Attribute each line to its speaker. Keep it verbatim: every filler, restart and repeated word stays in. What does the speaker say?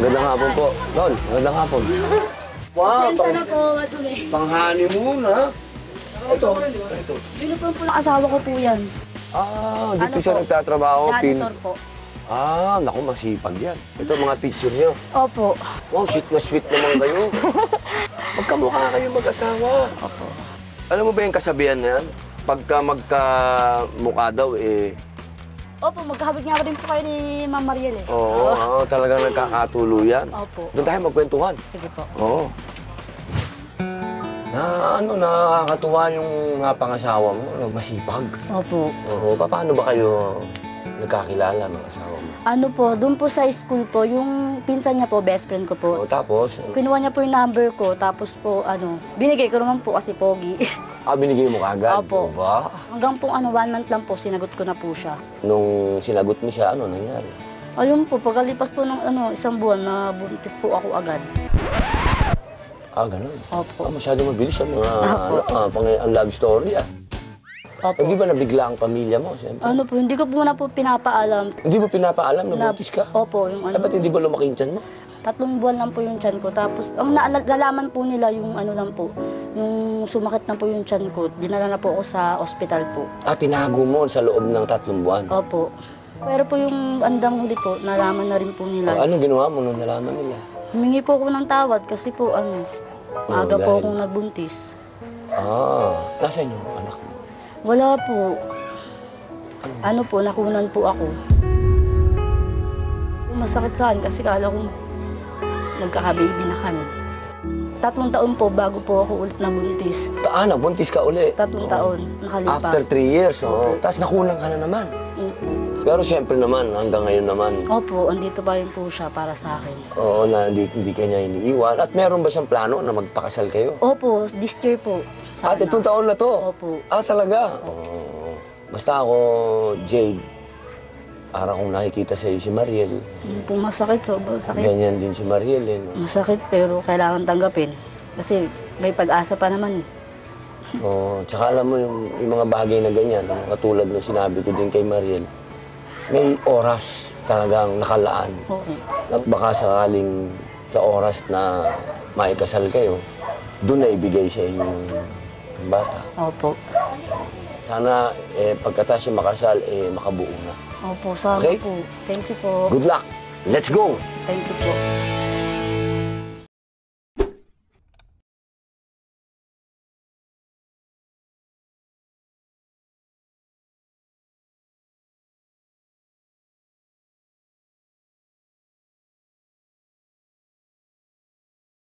Speaker 1: Magandang hapon po. Tol, magandang hapon. Wow,
Speaker 2: Pasensya
Speaker 1: pang,
Speaker 2: na po, Atuloy.
Speaker 1: pang-honeymoon, ha? Ito, ito.
Speaker 2: Uniform po ng asawa ko po yan.
Speaker 1: Ah, dito
Speaker 2: Ano
Speaker 1: siya
Speaker 2: po?
Speaker 1: nagtatrabaho. Pin...
Speaker 2: Janitor po.
Speaker 1: Ah, naku, masipag yan. Ito, mga picture niyo.
Speaker 2: Opo.
Speaker 1: Wow, sweet na sweet naman kayo. Magkamukha kayo mag-asawa.
Speaker 2: Opo.
Speaker 1: Alam mo ba yung kasabihan na yan? Pagka magkamukha daw, eh...
Speaker 2: Opo, magkahabig nga rin po kayo ni Ma'am Mariel eh.
Speaker 1: Oo, oo, talagang nagkakatuluyan.
Speaker 2: Opo.
Speaker 1: Doon tayo magkwentuhan.
Speaker 2: Sige po.
Speaker 1: Oo. Na ano, nakakatuwa yung napangasawa mo, no? Masipag.
Speaker 2: Opo.
Speaker 1: Oo, paano ba kayo nagkakilala ng asawa mo?
Speaker 2: Ano po, doon po sa school po, yung pinsan niya po, best friend ko po.
Speaker 1: O, tapos,
Speaker 2: Kinuha niya po yung number ko, tapos po, ano, binigay ko naman po kasi pogi.
Speaker 1: ah, binigay mo kaagad?
Speaker 2: Opo.
Speaker 1: Ba?
Speaker 2: Hanggang po, ano, one month lang po, sinagot ko na po siya.
Speaker 1: Nung sinagot mo siya, ano nangyari?
Speaker 2: Ayun po, pagkalipas po ng ano, isang buwan na buntis po ako agad.
Speaker 1: Ah, ganun.
Speaker 2: Opo.
Speaker 1: Ah, masyado mabilis ang mga,
Speaker 2: Opo.
Speaker 1: ano, ah, pang, ang love story, ah.
Speaker 2: Opo.
Speaker 1: Hindi ba nabigla ang pamilya mo, siyempre?
Speaker 2: Ano po, hindi ko po na po pinapaalam.
Speaker 1: Hindi mo pinapaalam na
Speaker 2: Na-
Speaker 1: buntis ka?
Speaker 2: Opo, yung ano.
Speaker 1: Dapat hindi ba lumaki yung tiyan mo?
Speaker 2: Tatlong buwan lang po yung tiyan ko. Tapos, ang naala- nalaman po nila yung ano lang po, yung sumakit na po yung tiyan ko. Dinala na po ako sa ospital po.
Speaker 1: Ah, tinago mo sa loob ng tatlong buwan.
Speaker 2: Opo. Pero po yung andang huli po, nalaman na rin po
Speaker 1: Oh,
Speaker 2: nila.
Speaker 1: anong ginawa mo nung nalaman nila?
Speaker 2: Humingi po ako ng tawad kasi po ano, maaga po
Speaker 1: dahil-
Speaker 2: akong nagbuntis.
Speaker 1: Ah, nasaan yung anak mo?
Speaker 2: Wala po. Ano po, nakunan po ako. Masakit sa akin kasi kala ko magkaka-baby na kami. Tatlong taon po bago po ako ulit nabuntis.
Speaker 1: Ah, nabuntis ka uli.
Speaker 2: Tatlong taon nakalipas.
Speaker 1: After three years, oh. Tapos nakulang ka na naman.
Speaker 2: Opo.
Speaker 1: Pero siyempre naman, hanggang ngayon naman,
Speaker 2: Opo, andito pa rin po siya para sa akin.
Speaker 1: oo, na hindi, hindi ka niya iniiwan. At meron ba siyang plano na magpakasal kayo?
Speaker 2: Opo, this year po.
Speaker 1: At
Speaker 2: Sana.
Speaker 1: itong taon na to?
Speaker 2: Opo.
Speaker 1: Ah, talaga? Oo. Basta ako, Jade, para kung nakikita sa'yo si Mariel,
Speaker 2: Yun po masakit, sobrang sakit.
Speaker 1: ganyan din si Mariel. Eh, no?
Speaker 2: Masakit pero kailangan tanggapin. Kasi may pag-asa pa naman eh.
Speaker 1: Oo, tsaka alam mo yung, yung mga bagay na ganyan, no? Katulad ng sinabi ko din kay Mariel, may oras talagang nakalaan.
Speaker 2: Okay.
Speaker 1: At baka sakaling sa oras na maikasal kayo, doon na ibigay sa inyo yung bata.
Speaker 2: Opo.
Speaker 1: Sana eh, pagkatapos yung makasal, eh, makabuo na.
Speaker 2: Opo, sana
Speaker 1: Okay.
Speaker 2: po. Thank you po.
Speaker 1: Good luck! Let's go!
Speaker 2: Thank you po.